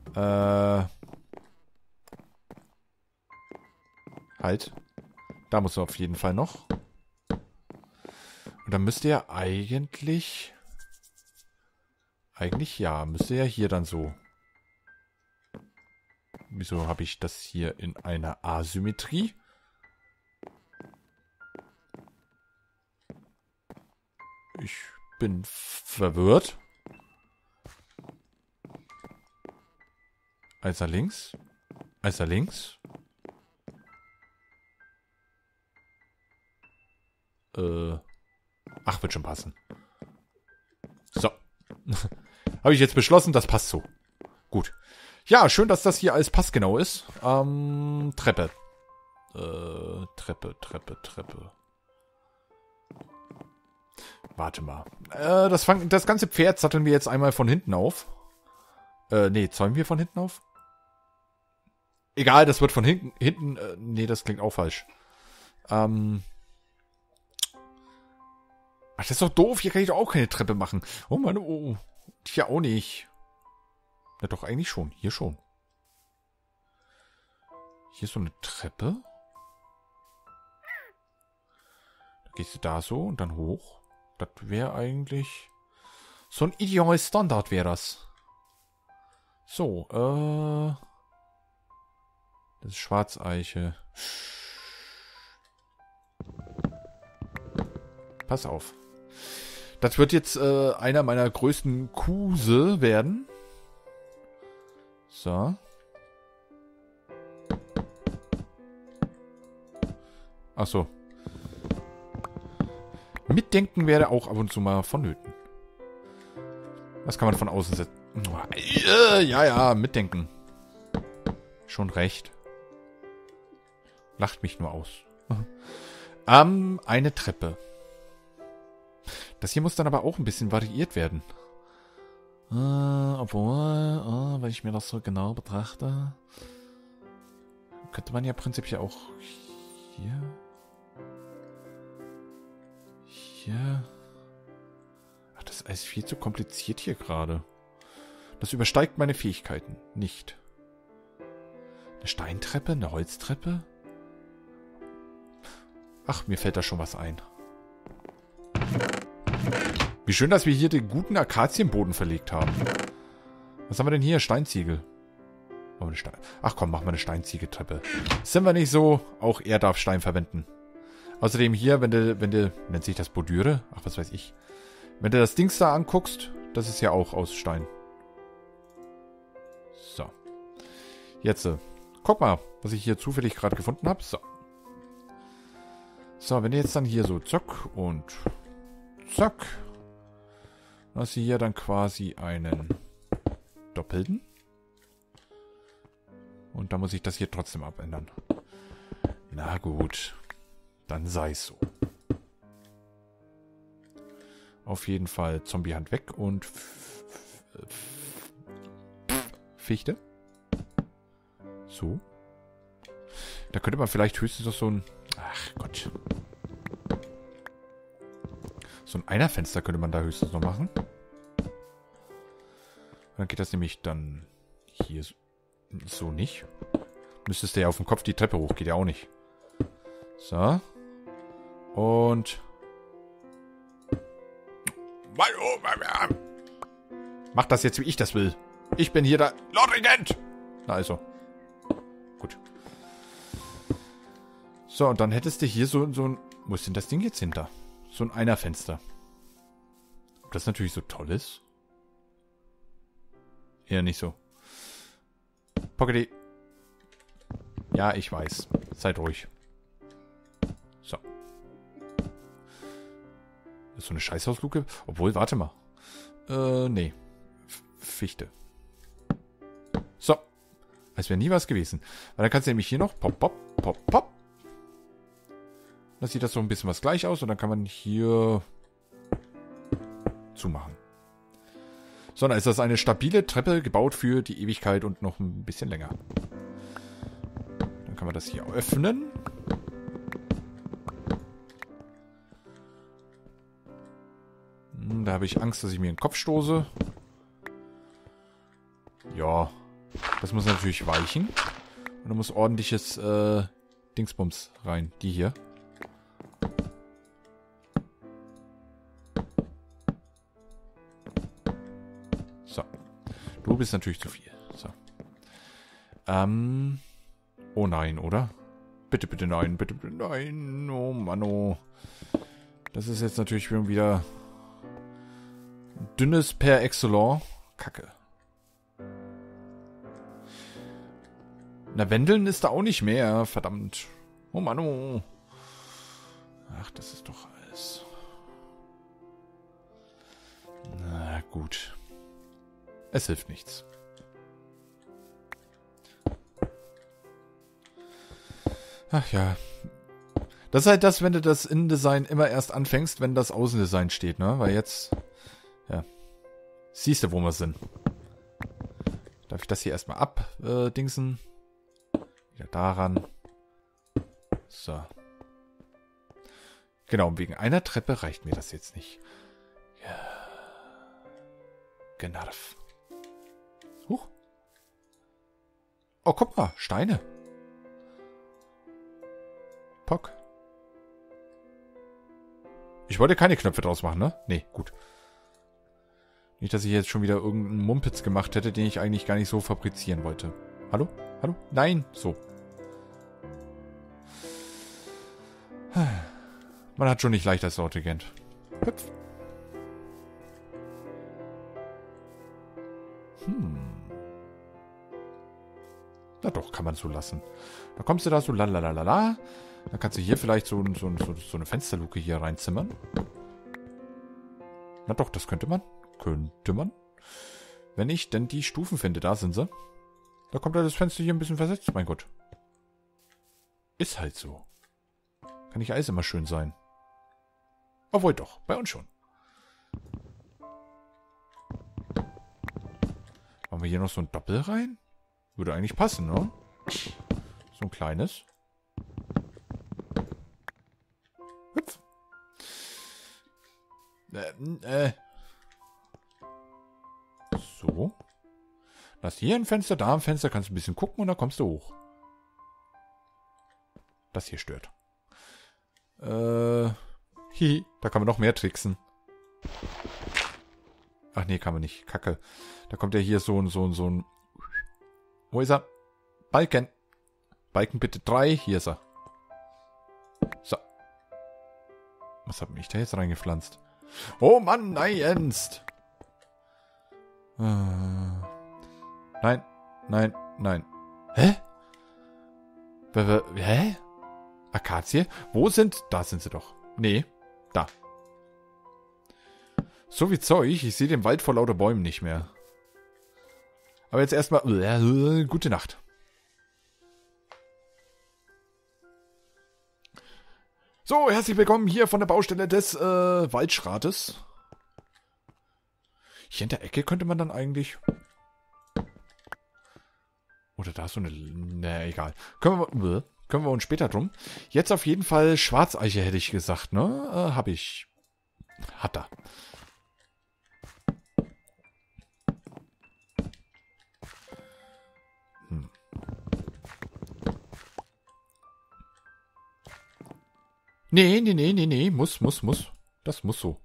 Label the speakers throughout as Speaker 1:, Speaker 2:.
Speaker 1: Halt. Da muss er auf jeden Fall noch. Und dann müsste er eigentlich... Eigentlich ja. Müsste er hier dann so... Wieso habe ich das hier in einer Asymmetrie? Ich bin verwirrt. Eins nach links. Eins nach links. Ach, wird schon passen. So. Habe ich jetzt beschlossen, das passt so. Gut. Ja, schön, dass das hier alles passgenau ist. Treppe. Treppe. Warte mal. Das ganze Pferd satteln wir jetzt einmal von hinten auf. Nee, zäumen wir von hinten auf? Egal, das wird von hinten, nee, das klingt auch falsch. Ach, das ist doch doof. Hier kann ich doch auch keine Treppe machen. Oh Mann, oh. Hier auch nicht. Na doch, eigentlich schon. Hier schon. Hier ist so eine Treppe. Da gehst du da so und dann hoch. Das wäre eigentlich... So ein ideales Standard wäre das. So, das ist Schwarzeiche. Pass auf. Das wird jetzt einer meiner größten Kuse werden. So. Ach so. Mitdenken wäre auch ab und zu mal vonnöten. Was kann man von außen setzen? Ja, mitdenken. Schon recht. Lacht mich nur aus. Eine Treppe. Das hier muss dann aber auch ein bisschen variiert werden. Obwohl, wenn ich mir das so genau betrachte, könnte man ja prinzipiell auch hier. Ach, das ist alles viel zu kompliziert hier gerade. Das übersteigt meine Fähigkeiten nicht. Eine Steintreppe, eine Holztreppe? Ach, mir fällt da schon was ein. Wie schön, dass wir hier den guten Akazienboden verlegt haben. Was haben wir denn hier? Steinziegel. Ach komm, machen wir eine Steinziegeltreppe. Sind wir nicht so? Auch er darf Stein verwenden. Außerdem hier, wenn du, nennt sich das Bordüre? Ach, was weiß ich. Wenn du das Dings da anguckst, das ist ja auch aus Stein. So. Jetzt, guck mal, was ich hier zufällig gerade gefunden habe. So. So, wenn du jetzt dann hier so zack und zack. Dann hast du hier dann quasi einen doppelten. Und da muss ich das hier trotzdem abändern. Na gut. Dann sei es so. Auf jeden Fall Zombiehand weg und Fichte. So. Da könnte man vielleicht höchstens noch so ein... Ach Gott. So ein Einerfenster könnte man da höchstens noch machen. Und dann geht das nämlich dann hier so nicht. Müsstest du ja auf dem Kopf die Treppe hoch. Geht ja auch nicht. So. Und... Mach das jetzt, wie ich das will. Ich bin hier der Lordregent. Na also. Gut. So, und dann hättest du hier so ein... Wo ist denn das Ding jetzt hinter? So ein Einerfenster. Ob das natürlich so toll ist? Eher nicht so. Pockety. Ja, ich weiß. Seid ruhig. So. Das ist so eine Scheißhausluke. Obwohl, warte mal. Nee. Fichte. So. Als wäre nie was gewesen. Weil dann kannst du nämlich hier noch pop, pop, pop, pop. Dann sieht das so ein bisschen was gleich aus. Und dann kann man hier zumachen. So, dann ist das eine stabile Treppe, gebaut für die Ewigkeit und noch ein bisschen länger. Dann kann man das hier öffnen. Da habe ich Angst, dass ich mir in den Kopf stoße. Ja, Das muss natürlich weichen. Und da muss ordentliches Dingsbums rein. Die hier. So. Du bist natürlich zu viel. So. Oh nein, oder? Bitte, bitte nein, bitte, bitte nein. Oh Mann, oh. Das ist jetzt natürlich schon wieder dünnes per excellence. Kacke. Na, Wendeln ist da auch nicht mehr. Verdammt. Oh Mann, oh. Ach, das ist doch alles. Na gut. Es hilft nichts. Ach ja. Das ist halt das, wenn du das Innendesign immer erst anfängst, wenn das Außendesign steht, ne? Weil jetzt, ja, siehst du, wo wir sind. Darf ich das hier erstmal abdingsen? Wieder daran. So. Genau, wegen einer Treppe reicht mir das jetzt nicht. Ja. Generv. Huch. Oh, guck mal, Steine. Pock. Ich wollte keine Knöpfe draus machen, ne? Nee, gut. Nicht, dass ich jetzt schon wieder irgendeinen Mumpitz gemacht hätte, den ich eigentlich gar nicht so fabrizieren wollte. Hallo? Hallo? Nein! So. Man hat schon nicht leicht als Sortigent. Hüpf. Na doch, kann man so lassen. Da kommst du da so lalalala. Dann kannst du hier vielleicht so eine Fensterluke hier reinzimmern. Na doch, das könnte man. Könnte man. Wenn ich denn die Stufen finde, da sind sie. Da kommt ja das Fenster hier ein bisschen versetzt, mein Gott. Ist halt so. Kann nicht alles immer schön sein. Obwohl doch, bei uns schon. Machen wir hier noch so ein Doppel rein? Würde eigentlich passen, ne? So ein kleines. Hüpf. So. Lass hier ein Fenster, da ein Fenster, kannst du ein bisschen gucken und dann kommst du hoch. Das hier stört. Hihi, da kann man noch mehr tricksen. Ach nee, kann man nicht. Kacke. Da kommt ja hier so ein... Wo ist er? Balken. Balken bitte 3. Hier ist er. So. Was hat mich da jetzt reingepflanzt? Oh Mann, nein, ernst. Nein, nein, nein. Hä? Hä? Akazie? Wo sind... Da sind sie doch. Nee, da. So wie Zeug, ich sehe den Wald vor lauter Bäumen nicht mehr. Aber jetzt erstmal... gute Nacht. So, herzlich willkommen hier von der Baustelle des Waldschrates. Hier in der Ecke könnte man dann eigentlich... Oder da so eine... Ne, egal. Können wir uns später drum. Jetzt auf jeden Fall Schwarzeiche, hätte ich gesagt, ne? Hab ich. Hat er. Nee. Muss. Das muss so.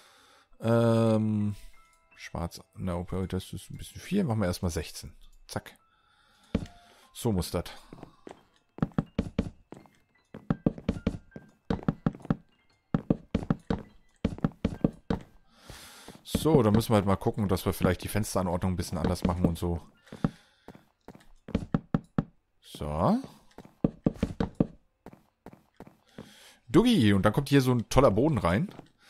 Speaker 1: Schwarz. Na, das ist ein bisschen viel. Machen wir erstmal 16. Zack. So muss das. So, da müssen wir halt mal gucken, dass wir vielleicht die Fensteranordnung ein bisschen anders machen und so. So. Dugi, und dann kommt hier so ein toller Boden rein.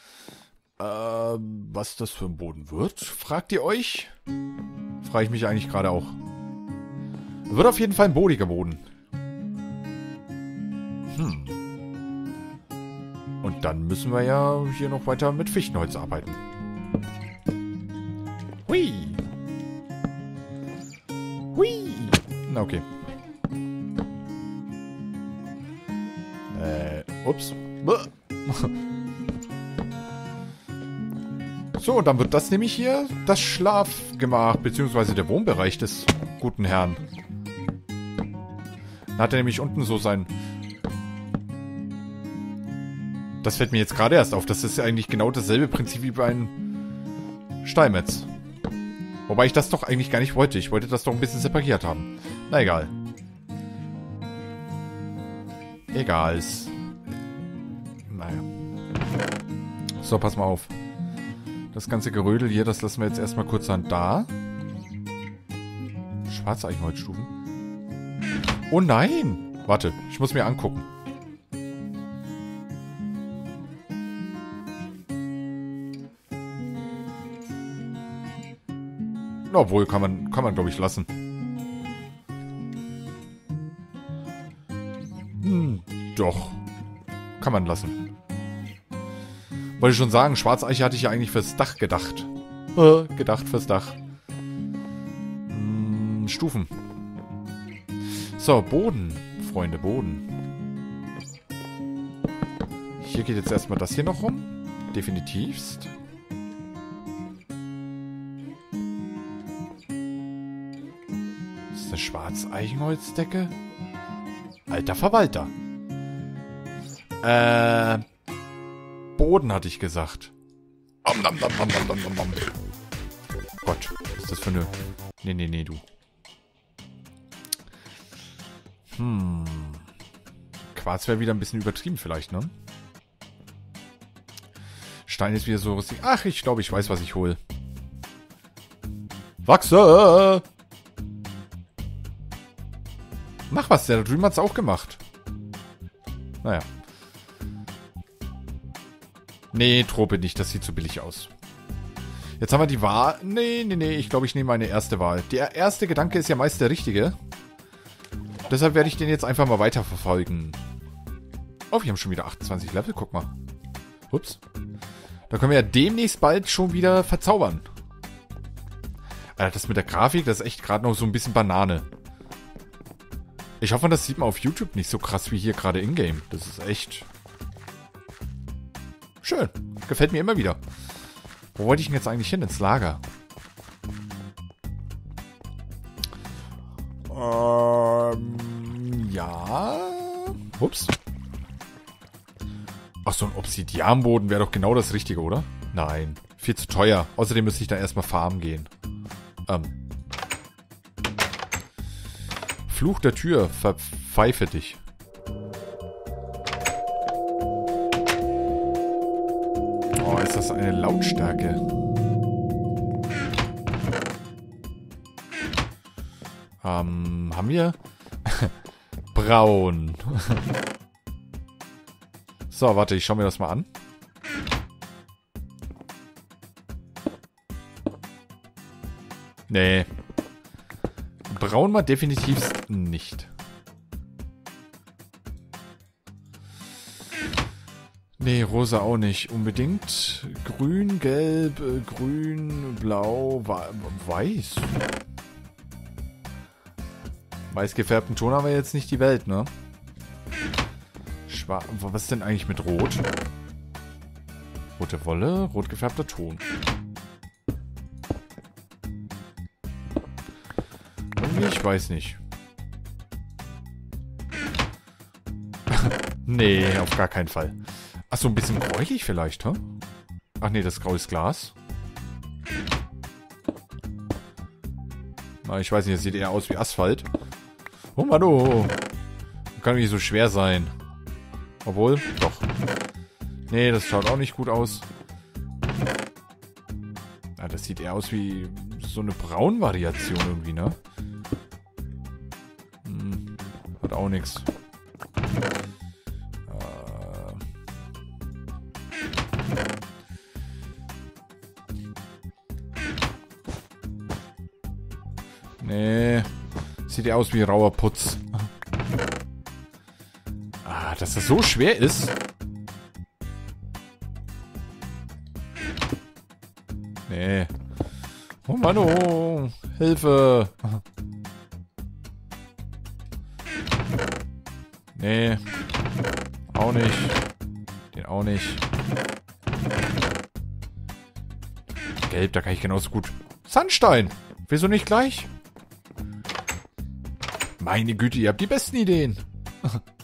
Speaker 1: Was das für ein Boden wird, fragt ihr euch? Frage ich mich eigentlich gerade auch. Wird auf jeden Fall ein bodiger Boden. Und dann müssen wir ja hier noch weiter mit Fichtenholz arbeiten. Hui. Hui. Na, okay. Ups. So, und dann wird das nämlich hier das Schlafgemach, beziehungsweise der Wohnbereich des guten Herrn. Dann hat er nämlich unten so sein... Das fällt mir jetzt gerade erst auf. Das ist ja eigentlich genau dasselbe Prinzip wie bei einem Steinmetz. Wobei ich das doch eigentlich gar nicht wollte. Ich wollte das doch ein bisschen separiert haben. Na egal. Egal. Naja. So, pass mal auf. Das ganze Gerödel hier, das lassen wir jetzt erstmal kurz an da. Schwarze Eichenholzstufen. Oh nein! Warte, ich muss mir angucken. Obwohl, kann man glaube ich, lassen. Doch. Kann man lassen. Wollte ich schon sagen, Schwarzeiche hatte ich ja eigentlich fürs Dach gedacht. Gedacht fürs Dach. Stufen. So, Boden. Freunde, Boden. Hier geht jetzt erstmal das hier noch rum. Definitivst. Das ist eine Schwarzeichenholzdecke. Alter Verwalter. Boden hatte ich gesagt. Gott, was ist das für eine... Nee, du. Quarz wäre wieder ein bisschen übertrieben vielleicht, ne? Stein ist wieder so rustig. Ach, ich glaube, ich weiß, was ich hole. Wachse! Mach was, der da drüben hat's auch gemacht. Naja. Nee, Trope nicht, das sieht zu billig aus. Jetzt haben wir die Wahl. Nee, ich glaube, ich nehme meine erste Wahl. Der erste Gedanke ist ja meist der richtige. Deshalb werde ich den jetzt einfach mal weiterverfolgen. Oh, wir haben schon wieder 28 Level, guck mal. Ups. Da können wir ja demnächst bald schon wieder verzaubern. Alter, das mit der Grafik, das ist echt gerade noch so ein bisschen Banane. Ich hoffe, das sieht man auf YouTube nicht so krass wie hier gerade in-game. Das ist echt... schön. Gefällt mir immer wieder. Wo wollte ich denn jetzt eigentlich hin? Ins Lager. Ja. Ups. Ach, so ein Obsidianboden wäre doch genau das Richtige, oder? Nein. Viel zu teuer. Außerdem müsste ich dann erstmal farmen gehen. Fluch der Tür. Verpfeife dich. Oh, ist das eine Lautstärke. Haben wir? Braun. So, warte, ich schaue mir das mal an. Nee. Braun mal definitiv nicht. Nee, rosa auch nicht unbedingt. Grün, gelb, grün, blau, weiß. Weiß gefärbten Ton haben wir jetzt nicht die Welt, ne? Was ist denn eigentlich mit Rot? Rote Wolle, rot gefärbter Ton. Ich weiß nicht. Nee, auf gar keinen Fall. Achso, ein bisschen gräulich vielleicht, hä? Ach nee, das Grau ist Glas. Na, ich weiß nicht, das sieht eher aus wie Asphalt. Oh Mann, oh. Kann nicht so schwer sein. Obwohl, doch. Nee, das schaut auch nicht gut aus. Ja, das sieht eher aus wie so eine Braun-Variation irgendwie, ne? Hat auch nichts. Nee. Sieht ja aus wie rauer Putz. Ah, dass das so schwer ist. Nee. Oh Mann, oh. Hilfe. Nee. Auch nicht. Den auch nicht. Gelb, da kann ich genauso gut. Sandstein. Wieso nicht gleich? Meine Güte, ihr habt die besten Ideen.